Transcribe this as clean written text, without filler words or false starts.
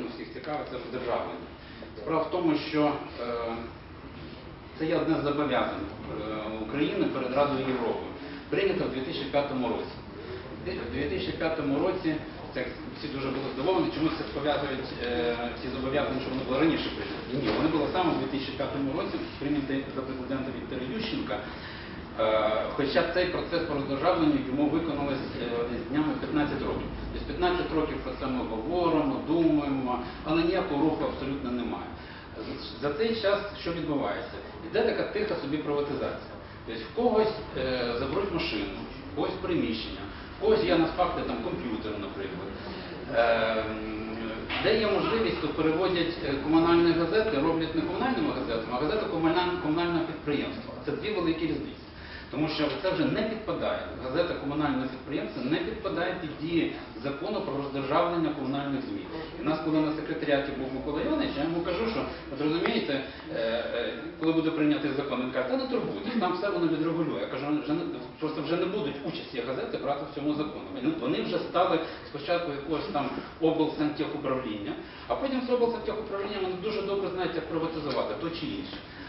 напевно, всіх цікавить, це роздержавлення. Справа в тому, що це є одне з зобов'язань України перед Радою Європи. Прийнято в 2005 році. У 2005 році, всі дуже були здивовані, чомусь це пов'язують ці зобов'язання, що вони були раніше прийняті. Ні, вони були саме у 2005 році прийняті за президента Віктора Ющенка. Хоча цей процес по роздержавленню йому виконалось з днями 15 років. Тобто 15 років про це ми говоримо, думаємо, але ніякого руху абсолютно немає. За цей час що відбувається? Іде така тиха собі приватизація. Тобто в когось заберуть машину, в когось приміщення, в когось є насправді там комп'ютер, наприклад. Де є можливість, то переводять комунальні газети, роблять не комунальними газетами, а газети комунального підприємства. Це дві великі різниці. Тому що це вже не підпадає, газета комунального підприємства не підпадає під дії закону про роздержавлення комунальних ЗМІ. І в нас, коли на секретаріаті був Микола Іванович, я йому кажу, що, от розумієте, коли буде прийнятий закон, він каже, та не турбуйтесь, там все воно відрегулює. Я кажу, просто вже не будуть участі газети брати в цьому закону. Вони вже стали спочатку якогось там облсантехуправління, а потім з облсантехуправління вони дуже добре знають, як приватизувати то чи інше.